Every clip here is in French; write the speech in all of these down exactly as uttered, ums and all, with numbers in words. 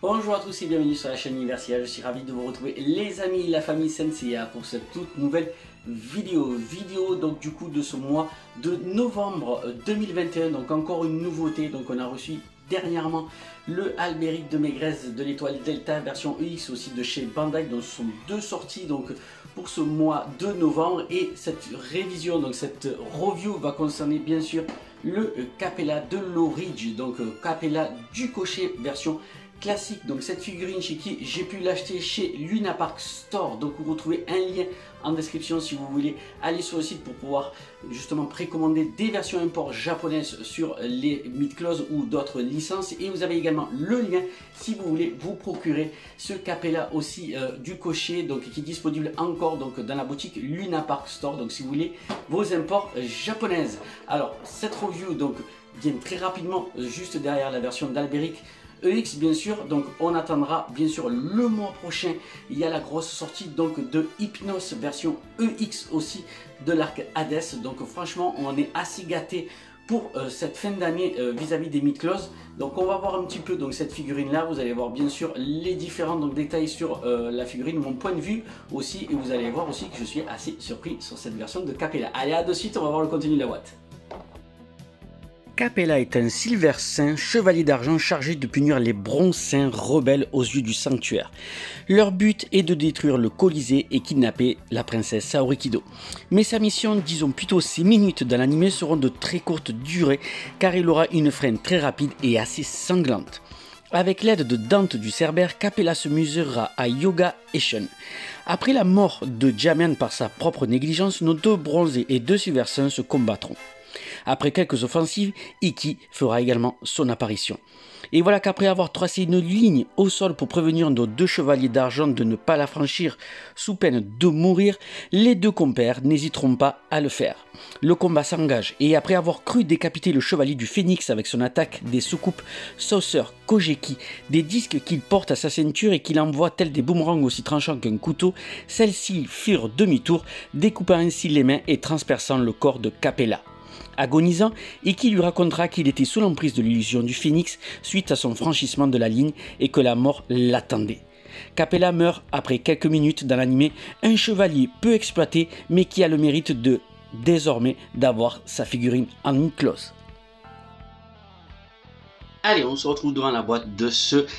Bonjour à tous et bienvenue sur la chaîne Universia. Je suis ravi de vous retrouver les amis, la famille Senseiya pour cette toute nouvelle vidéo. Vidéo donc du coup de ce mois de novembre deux mille vingt et un. Donc encore une nouveauté. Donc on a reçu dernièrement le Albéric de Maigrez de l'étoile Delta version E X aussi de chez Bandai. Donc ce sont deux sorties donc pour ce mois de novembre, et cette révision, donc cette review va concerner bien sûr le Capella de l'Orige, donc Capella du cocher version classique. Donc cette figurine chez qui j'ai pu l'acheter chez Luna Park Store. Donc vous retrouvez un lien en description si vous voulez aller sur le site pour pouvoir justement précommander des versions import japonaises sur les mid-close ou d'autres licences. Et vous avez également le lien si vous voulez vous procurer ce Capella aussi euh, du cocher, donc qui est disponible encore donc dans la boutique Luna Park Store. Donc si vous voulez vos imports japonaises. Alors cette review donc vient très rapidement juste derrière la version d'Albéric E X bien sûr. Donc on attendra bien sûr le mois prochain, il y a la grosse sortie donc de Hypnos version E X aussi de l'arc Hades. Donc franchement on est assez gâté pour euh, cette fin d'année euh, vis-à-vis des mid-close. Donc on va voir un petit peu donc cette figurine là, vous allez voir bien sûr les différents donc, détails sur euh, la figurine, mon point de vue aussi, et vous allez voir aussi que je suis assez surpris sur cette version de Capella. Allez, à de suite, on va voir le contenu de la boîte. Capella est un Silver Saint, chevalier d'argent chargé de punir les bronzes saints rebelles aux yeux du sanctuaire. Leur but est de détruire le Colisée et kidnapper la princesse Saori Kido. Mais sa mission, disons plutôt ses minutes dans l'anime, seront de très courte durée car il aura une fin très rapide et assez sanglante. Avec l'aide de Dante du Cerbère, Capella se mesurera à Yoga et Shun. Après la mort de Jamian par sa propre négligence, nos deux bronzés et deux Silver Saints se combattront. Après quelques offensives, Iki fera également son apparition. Et voilà qu'après avoir tracé une ligne au sol pour prévenir nos deux chevaliers d'argent de ne pas la franchir sous peine de mourir, les deux compères n'hésiteront pas à le faire. Le combat s'engage, et après avoir cru décapiter le chevalier du Phénix avec son attaque des soucoupes Saucer Kogeki, des disques qu'il porte à sa ceinture et qu'il envoie tels des boomerangs aussi tranchants qu'un couteau, celles-ci firent demi-tour, découpant ainsi les mains et transperçant le corps de Capella. Agonisant, Iki lui racontera qu'il était sous l'emprise de l'illusion du Phénix suite à son franchissement de la ligne et que la mort l'attendait. Capella meurt après quelques minutes dans l'anime, un chevalier peu exploité mais qui a le mérite de, désormais, d'avoir sa figurine en mid-close. Allez, on se retrouve devant la boîte de ce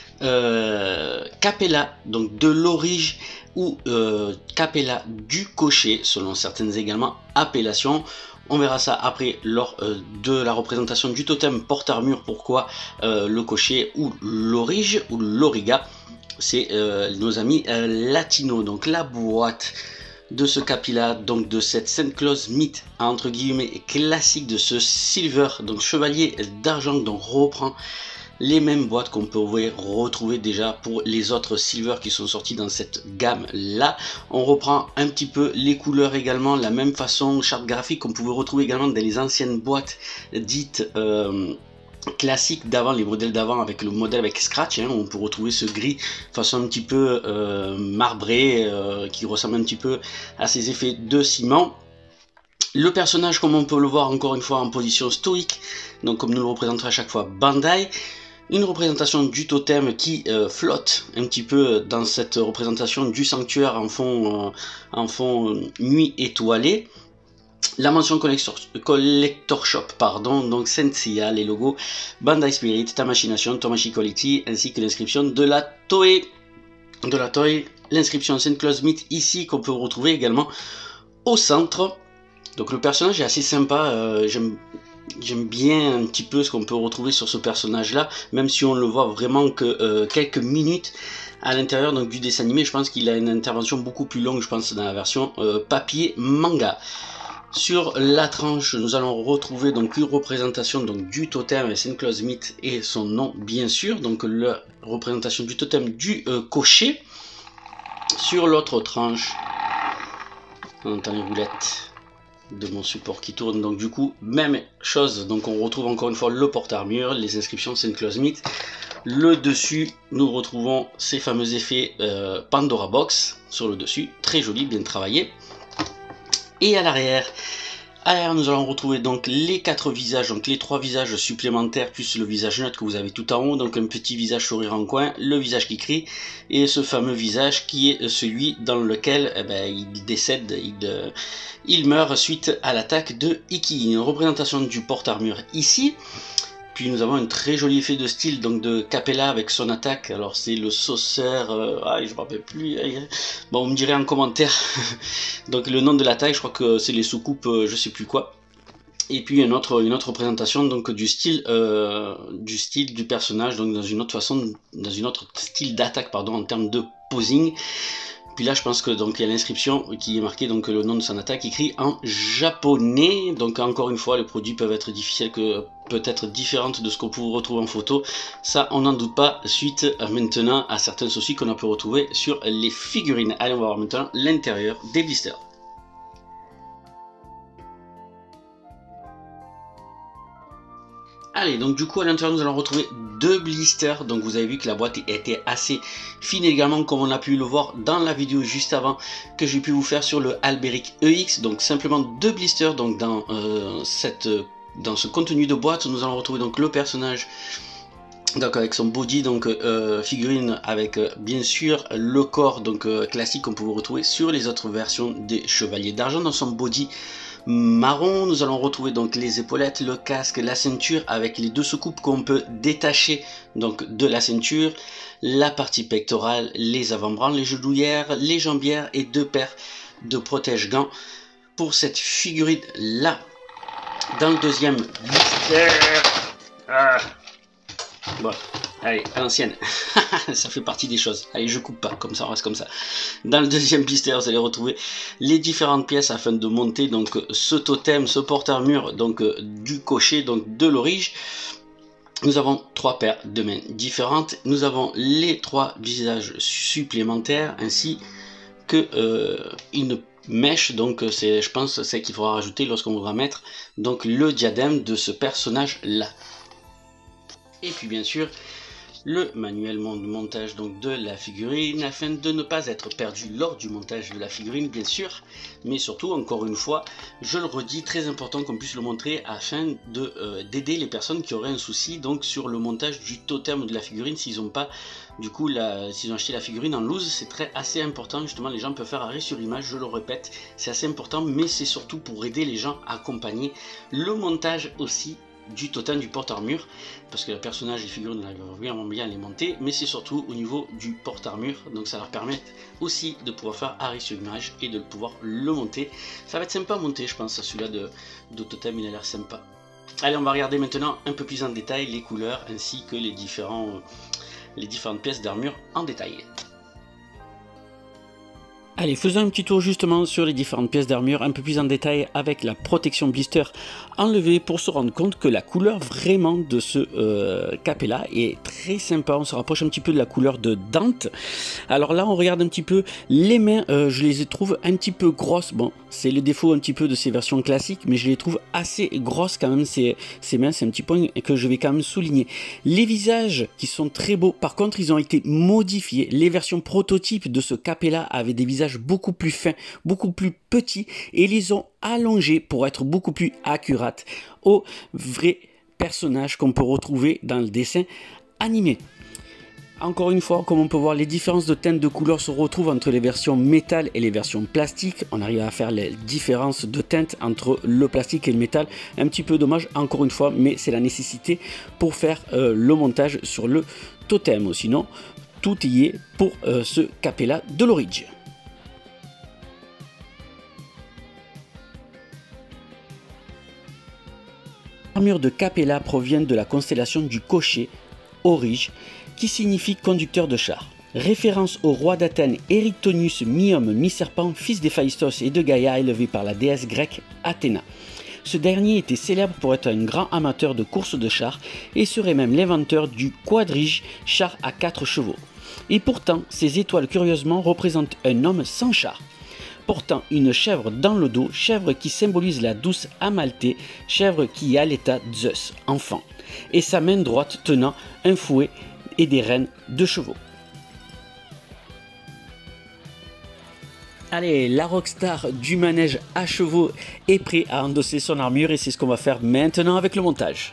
euh, Capella, donc de l'Orige ou euh, Capella du cocher selon certaines également appellations. On verra ça après lors euh, de la représentation du totem porte-armure, pourquoi euh, le cocher ou l'orige ou l'origa, c'est euh, nos amis euh, latinos. Donc la boîte de ce Capella, donc de cette Sainte Claus mythe entre guillemets classique de ce Silver, donc chevalier d'argent, donc reprend les mêmes boîtes qu'on peut retrouver déjà pour les autres Silver qui sont sortis dans cette gamme là. On reprend un petit peu les couleurs également, la même façon, charte graphique qu'on pouvait retrouver également dans les anciennes boîtes dites euh, classiques d'avant, les modèles d'avant avec le modèle avec scratch, hein, on peut retrouver ce gris façon un petit peu euh, marbré euh, qui ressemble un petit peu à ces effets de ciment. Le personnage, comme on peut le voir encore une fois en position stoïque, donc comme nous le représentera à chaque fois Bandai. Une représentation du totem qui euh, flotte un petit peu dans cette représentation du sanctuaire en fond, euh, en fond euh, nuit étoilée. La mention collector, collector shop, pardon, donc Senseiya, les logos Bandai Spirit, Tamashii Nation, Tamashii Quality, ainsi que l'inscription de la Toei, de la Toei, l'inscription Sainte Claus Myth ici qu'on peut retrouver également au centre. Donc le personnage est assez sympa, euh, j'aime J'aime bien un petit peu ce qu'on peut retrouver sur ce personnage là, même si on le voit vraiment que euh, quelques minutes à l'intérieur donc du dessin animé. Je pense qu'il a une intervention beaucoup plus longue, je pense, dans la version euh, papier manga. Sur la tranche, nous allons retrouver donc une représentation donc du totem Sainte Claus Myth et son nom bien sûr, donc la représentation du totem du euh, cocher. Sur l'autre tranche, on entend les roulettes de mon support qui tourne, donc du coup même chose, donc on retrouve encore une fois le porte-armure, les inscriptions Sainte Claus Myth. Le dessus, nous retrouvons ces fameux effets euh, Pandora Box sur le dessus, très joli, bien travaillé. Et à l'arrière, À l'arrière, nous allons retrouver donc les quatre visages, donc les trois visages supplémentaires plus le visage neutre que vous avez tout en haut, donc un petit visage sourire en coin, le visage qui crie et ce fameux visage qui est celui dans lequel eh ben, il décède, il, euh, il meurt suite à l'attaque de Iki. Une représentation du porte-armure ici. Puis nous avons un très joli effet de style donc de Capella avec son attaque. Alors c'est le sauceur, euh, ah, je ne me rappelle plus. Bon, on me dirait en commentaire. Donc le nom de l'attaque, je crois que c'est les soucoupes, euh, je sais plus quoi. Et puis une autre, une autre représentation donc du style, euh, du style du personnage, donc dans une autre façon, dans une autre style d'attaque pardon en termes de posing. Puis là, je pense que donc il y a l'inscription qui est marquée donc le nom de son attaque écrit en japonais. Donc encore une fois, les produits peuvent être difficiles, que peut-être différentes de ce qu'on peut retrouver en photo. Ça, on n'en doute pas. Suite euh, maintenant à certains soucis qu'on a pu retrouver sur les figurines. Allez, on va voir maintenant l'intérieur des blisters. Allez, donc du coup à l'intérieur nous allons retrouver deux blisters. Donc vous avez vu que la boîte était assez fine également, comme on a pu le voir dans la vidéo juste avant que j'ai pu vous faire sur le Alberic E X. Donc simplement deux blisters. Donc dans euh, cette dans ce contenu de boîte, nous allons retrouver donc le personnage. Donc avec son body, donc euh, figurine avec euh, bien sûr le corps donc euh, classique qu'on pouvait retrouver sur les autres versions des Chevaliers d'Argent. Dans son body marron, nous allons retrouver donc les épaulettes, le casque, la ceinture avec les deux soucoupes qu'on peut détacher donc de la ceinture, la partie pectorale, les avant-bras, les genouillères, les jambières et deux paires de protège-gants pour cette figurine là. Dans le deuxième blister, ah. Bon, allez, à l'ancienne, ça fait partie des choses. Allez, je coupe pas, comme ça on reste comme ça. Dans le deuxième blister, vous allez retrouver les différentes pièces afin de monter donc ce totem, ce porte-armure donc du cocher, donc de l'orige. Nous avons trois paires de mains différentes. Nous avons les trois visages supplémentaires ainsi que euh, une mèche. Donc c'est, je pense, c'est qu'il faudra rajouter lorsqu'on voudra mettre donc le diadème de ce personnage là. Et puis bien sûr le manuel de montage donc de la figurine afin de ne pas être perdu lors du montage de la figurine bien sûr, mais surtout encore une fois je le redis, très important qu'on puisse le montrer afin de euh, d'aider les personnes qui auraient un souci donc sur le montage du totem de la figurine s'ils n'ont pas du coup la, s'ils ont acheté la figurine en loose. C'est très assez important, justement les gens peuvent faire arrêt sur image, je le répète, c'est assez important, mais c'est surtout pour aider les gens à accompagner le montage aussi du totem du porte-armure, parce que le personnage et les figurines arrivent vraiment bien à les monter, mais c'est surtout au niveau du porte-armure, donc ça leur permet aussi de pouvoir faire arrêt sur image et de pouvoir le monter. Ça va être sympa à monter, je pense, celui-là de, de totem, il a l'air sympa. Allez, on va regarder maintenant un peu plus en détail les couleurs ainsi que les, différents, les différentes pièces d'armure en détail. Allez, faisons un petit tour justement sur les différentes pièces d'armure un peu plus en détail avec la protection blister enlevée pour se rendre compte que la couleur vraiment de ce euh, Capella est très sympa. On se rapproche un petit peu de la couleur de Dante. Alors là, on regarde un petit peu les mains, euh, je les trouve un petit peu grosses. Bon, c'est le défaut un petit peu de ces versions classiques, mais je les trouve assez grosses quand même, ces, ces mains. C'est un petit point que je vais quand même souligner. Les visages qui sont très beaux, par contre, ils ont été modifiés. Les versions prototypes de ce Capella avaient des visages beaucoup plus fins, beaucoup plus petits, et ils les ont allongés pour être beaucoup plus accurates aux vrais personnages qu'on peut retrouver dans le dessin animé. Encore une fois, comme on peut voir, les différences de teintes de couleurs se retrouvent entre les versions métal et les versions plastiques. On arrive à faire les différences de teintes entre le plastique et le métal. Un petit peu dommage, encore une fois, mais c'est la nécessité pour faire euh, le montage sur le totem. Sinon, tout y est pour euh, ce Capella de l'Orige. L'armure de Capella provient de la constellation du Cocher, Orige, qui signifie conducteur de char. Référence au roi d'Athènes Éryctonius, mi-homme, mi-serpent, fils d'Héphaïstos et de Gaïa, élevé par la déesse grecque Athéna. Ce dernier était célèbre pour être un grand amateur de courses de chars et serait même l'inventeur du quadrige, char à quatre chevaux. Et pourtant, ces étoiles curieusement représentent un homme sans char, portant une chèvre dans le dos, chèvre qui symbolise la douce Amalthée, chèvre qui allaita Zeus, enfant, et sa main droite tenant un fouet et des rênes de chevaux. Allez, la rockstar du manège à chevaux est prêt à endosser son armure et c'est ce qu'on va faire maintenant avec le montage.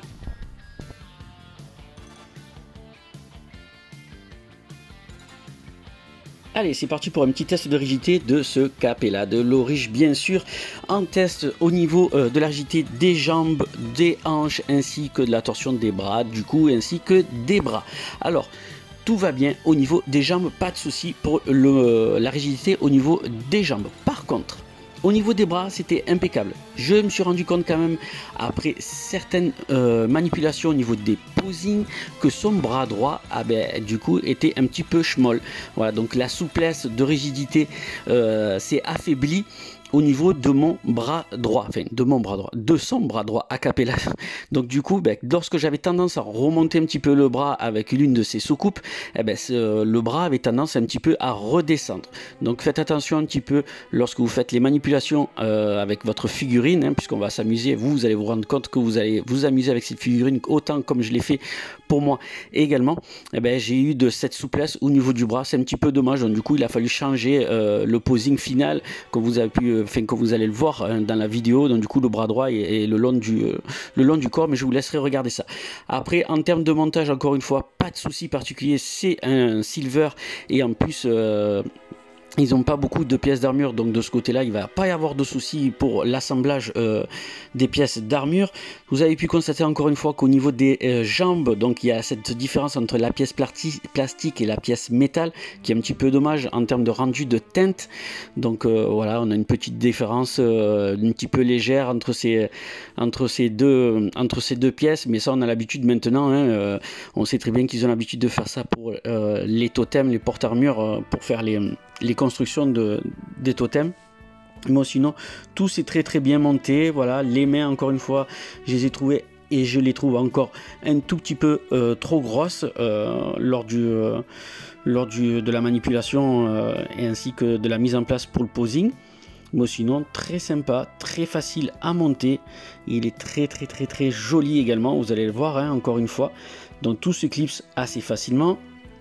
Allez, c'est parti pour un petit test de rigidité de ce Capella, de l'Aurige bien sûr, en test au niveau euh, de la rigidité des jambes, des hanches, ainsi que de la torsion des bras, du cou, ainsi que des bras. Alors, tout va bien au niveau des jambes, pas de souci pour le, la rigidité au niveau des jambes. Par contre, au niveau des bras, c'était impeccable. Je me suis rendu compte quand même, après certaines euh, manipulations au niveau des posings, que son bras droit, ah ben, du coup, était un petit peu schmoll. Voilà, donc la souplesse de rigidité euh, s'est affaiblie au niveau de mon bras droit, enfin de mon bras droit, de son bras droit a cappella. Donc du coup, ben, lorsque j'avais tendance à remonter un petit peu le bras avec l'une de ces soucoupes, eh ben, le bras avait tendance un petit peu à redescendre. Donc faites attention un petit peu lorsque vous faites les manipulations euh, avec votre figurine, hein, puisqu'on va s'amuser, vous, vous allez vous rendre compte que vous allez vous amuser avec cette figurine autant comme je l'ai fait pour moi également. Eh ben, j'ai eu de cette souplesse au niveau du bras, c'est un petit peu dommage. Donc du coup, il a fallu changer euh, le posing final que vous avez pu Enfin, que vous allez le voir hein, dans la vidéo, donc du coup le bras droit est, est le, long du, euh, le long du corps, mais je vous laisserai regarder ça. Après, en termes de montage, encore une fois, pas de souci particulier, c'est un silver et en plus euh, ils n'ont pas beaucoup de pièces d'armure, donc de ce côté-là, il ne va pas y avoir de soucis pour l'assemblage euh, des pièces d'armure. Vous avez pu constater encore une fois qu'au niveau des euh, jambes, donc il y a cette différence entre la pièce plastique et la pièce métal, qui est un petit peu dommage en termes de rendu de teinte. Donc euh, voilà, on a une petite différence euh, un petit peu légère entre ces, entre ces, deux, entre ces deux pièces, mais ça on a l'habitude maintenant. Hein, euh, on sait très bien qu'ils ont l'habitude de faire ça pour euh, les totems, les porte-armures, euh, pour faire les... les constructions de, des totems. Mais sinon tout c'est très très bien monté. Voilà, les mains encore une fois je les ai trouvées et je les trouve encore un tout petit peu euh, trop grosses euh, lors du euh, lors du de la manipulation euh, et ainsi que de la mise en place pour le posing. Mais sinon très sympa, très facile à monter, il est très très très très joli également, vous allez le voir hein, encore une fois. Donc tout se clipse assez facilement.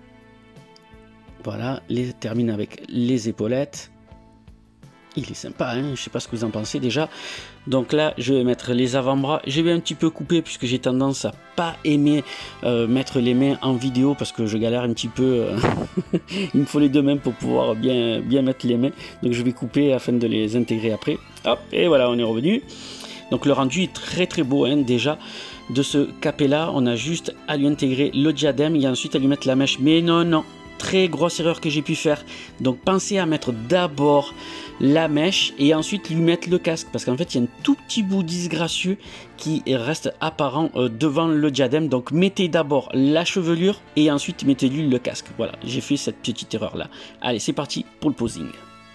Voilà, les termine avec les épaulettes. Il est sympa, hein, je sais pas ce que vous en pensez déjà. Donc là, je vais mettre les avant-bras. Je vais un petit peu couper puisque j'ai tendance à pas aimer euh, mettre les mains en vidéo parce que je galère un petit peu. Euh, il me faut les deux mains pour pouvoir bien, bien mettre les mains. Donc je vais couper afin de les intégrer après. Hop, et voilà, on est revenu. Donc le rendu est très très beau hein, déjà. De ce Capella, on a juste à lui intégrer le diadème et ensuite à lui mettre la mèche. Mais non, non. Très grosse erreur que j'ai pu faire, donc pensez à mettre d'abord la mèche et ensuite lui mettre le casque parce qu'en fait il y a un tout petit bout disgracieux qui reste apparent euh, devant le diadème. Donc mettez d'abord la chevelure et ensuite mettez-lui le casque. Voilà, j'ai fait cette petite erreur là. Allez, c'est parti pour le posing.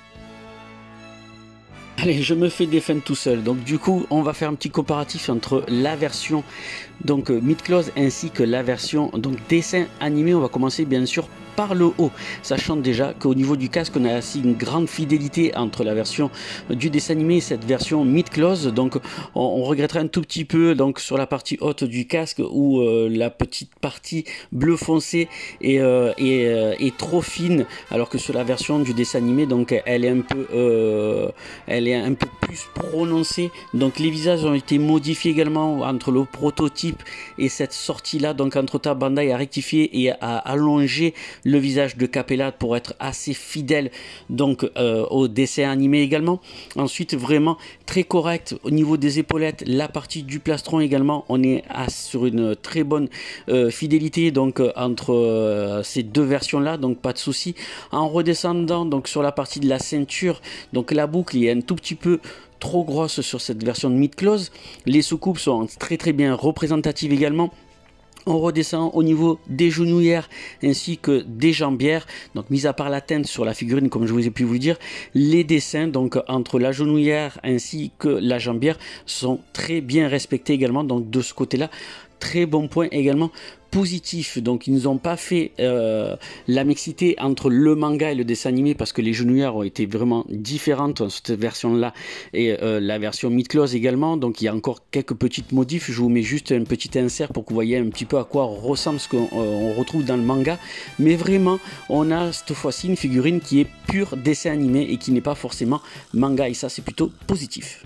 Allez, je me fais des feintes tout seul. Donc du coup, on va faire un petit comparatif entre la version donc mid-close ainsi que la version donc dessin animé. On va commencer bien sûr par le haut, sachant déjà qu'au niveau du casque, on a aussi une grande fidélité entre la version du dessin animé et cette version mid-close. Donc on, on regretterait un tout petit peu donc sur la partie haute du casque où euh, la petite partie bleu foncé est, euh, est, euh, est trop fine, alors que sur la version du dessin animé, donc elle est un peu euh, elle est un peu plus prononcée. Donc les visages ont été modifiés également entre le prototype et cette sortie là. Donc Entre-Temps Bandai a rectifié et a allongé le visage de Capella pour être assez fidèle donc euh, au dessin animé également. Ensuite vraiment très correct au niveau des épaulettes, la partie du plastron également, on est à, sur une très bonne euh, fidélité donc euh, entre euh, ces deux versions là, donc pas de souci. En redescendant donc sur la partie de la ceinture, donc la boucle est un tout petit peu trop grosse sur cette version de mid-close. Les soucoupes sont très très bien représentatives également. On redescend au niveau des genouillères ainsi que des jambières. Donc mis à part la teinte sur la figurine, comme je vous ai pu vous dire, les dessins donc entre la genouillère ainsi que la jambière sont très bien respectés également. Donc de ce côté là, très bon point également positif. Donc ils nous ont pas fait euh, la mixité entre le manga et le dessin animé parce que les genouillères ont été vraiment différentes dans cette version là et euh, la version mid-close également. Donc il y a encore quelques petites modifs. Je vous mets juste un petit insert pour que vous voyez un petit peu à quoi ressemble ce qu'on euh, retrouve dans le manga. Mais vraiment on a cette fois-ci une figurine qui est pure dessin animé et qui n'est pas forcément manga, et ça c'est plutôt positif.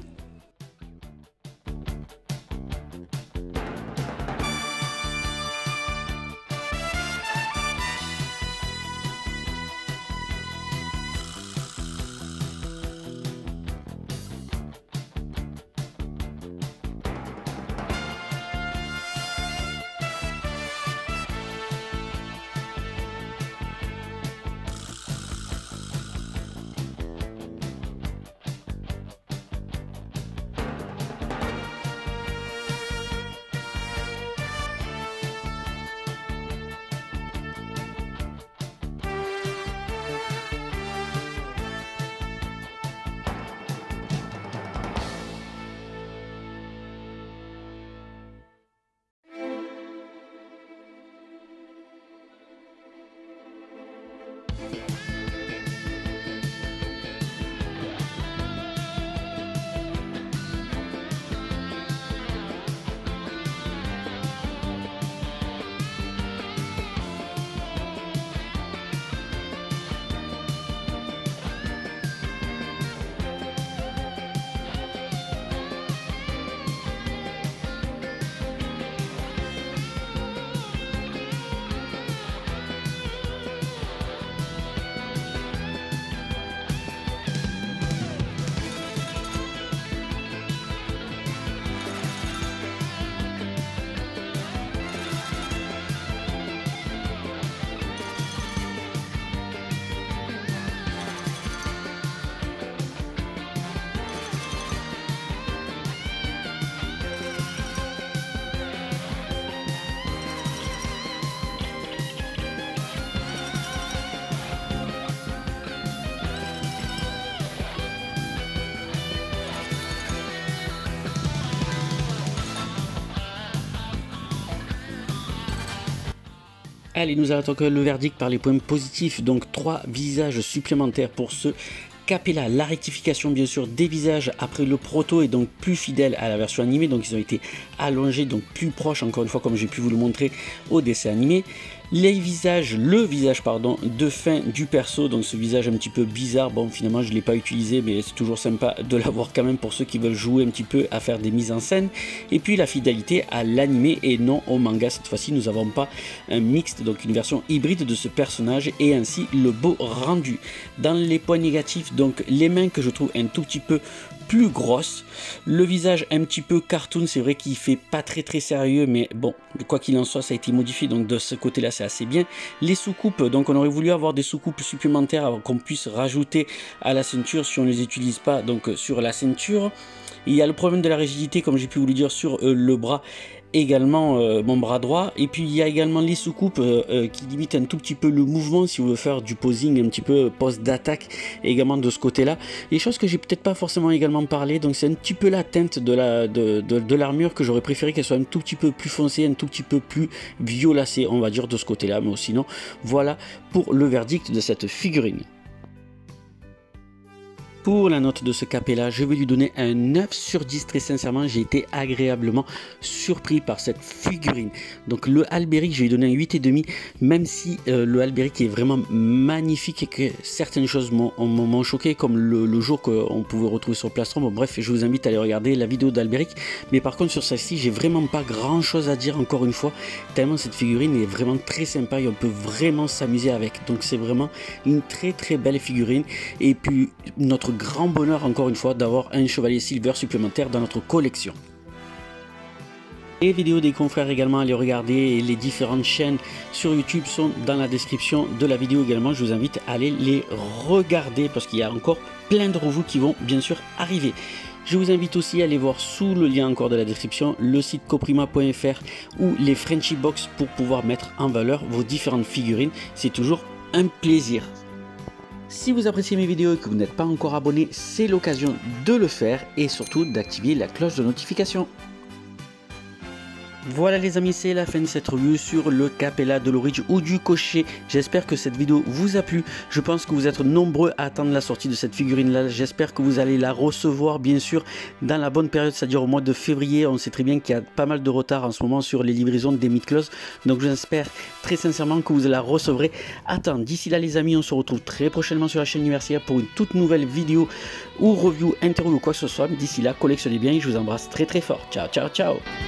Allez, nous attaquons le verdict par les points positifs. Donc trois visages supplémentaires pour ce Capella. La rectification bien sûr des visages après le proto est donc plus fidèle à la version animée, donc ils ont été allongés, donc plus proches encore une fois comme j'ai pu vous le montrer au dessin animé. Les visages, le visage pardon de fin du perso, donc ce visage un petit peu bizarre, bon finalement je ne l'ai pas utilisé mais c'est toujours sympa de l'avoir quand même pour ceux qui veulent jouer un petit peu à faire des mises en scène. Et puis la fidélité à l'animé et non au manga, cette fois-ci nous n'avons pas un mixte, donc une version hybride de ce personnage et ainsi le beau rendu. Dans les points négatifs, donc les mains que je trouve un tout petit peu plus grosse, le visage un petit peu cartoon, c'est vrai qu'il fait pas très très sérieux mais bon quoi qu'il en soit ça a été modifié, donc de ce côté là c'est assez bien. Les sous-coupes, donc on aurait voulu avoir des sous-coupes supplémentaires qu'on puisse rajouter à la ceinture si on ne les utilise pas donc sur la ceinture. Il y a le problème de la rigidité comme j'ai pu vous le dire sur euh, le bras, également euh, mon bras droit, et puis il y a également les sous-coupes euh, euh, qui limitent un tout petit peu le mouvement si on veut faire du posing un petit peu poste d'attaque également de ce côté là. Les choses que j'ai peut-être pas forcément également parlé, donc c'est un petit peu la teinte de la de, de, de l'armure que j'aurais préféré qu'elle soit un tout petit peu plus foncée, un tout petit peu plus violacée on va dire de ce côté là, mais sinon voilà pour le verdict de cette figurine. Pour la note de ce Capella, je vais lui donner un neuf sur dix. Très sincèrement, j'ai été agréablement surpris par cette figurine. Donc le Alberic, je vais lui donner un huit virgule cinq, même si euh, le Alberic est vraiment magnifique et que certaines choses m'ont choqué, comme le, le jour qu'on pouvait retrouver sur Plastron. Bon, bref, je vous invite à aller regarder la vidéo d'Alberic. Mais par contre, sur celle-ci, j'ai vraiment pas grand chose à dire encore une fois, tellement cette figurine est vraiment très sympa et on peut vraiment s'amuser avec. Donc c'est vraiment une très très belle figurine. Et puis notre grand bonheur encore une fois d'avoir un chevalier silver supplémentaire dans notre collection. Les vidéos des confrères également à les regarder et les différentes chaînes sur YouTube sont dans la description de la vidéo également. Je vous invite à aller les regarder parce qu'il y a encore plein de reviews qui vont bien sûr arriver. Je vous invite aussi à aller voir sous le lien encore de la description le site coprima point F R ou les Frenchy Box pour pouvoir mettre en valeur vos différentes figurines. C'est toujours un plaisir. Si vous appréciez mes vidéos et que vous n'êtes pas encore abonné, c'est l'occasion de le faire et surtout d'activer la cloche de notification. Voilà les amis, c'est la fin de cette review sur le Capella de l'Oridge ou du cocher. J'espère que cette vidéo vous a plu. Je pense que vous êtes nombreux à attendre la sortie de cette figurine là. J'espère que vous allez la recevoir bien sûr dans la bonne période, c'est-à-dire au mois de février. On sait très bien qu'il y a pas mal de retard en ce moment sur les livraisons des Mythclose. Donc j'espère très sincèrement que vous la recevrez. Attends, d'ici là les amis, on se retrouve très prochainement sur la chaîne Universitaire pour une toute nouvelle vidéo ou review, interview ou quoi que ce soit. D'ici là, collectionnez bien et je vous embrasse très très fort. Ciao, ciao, ciao.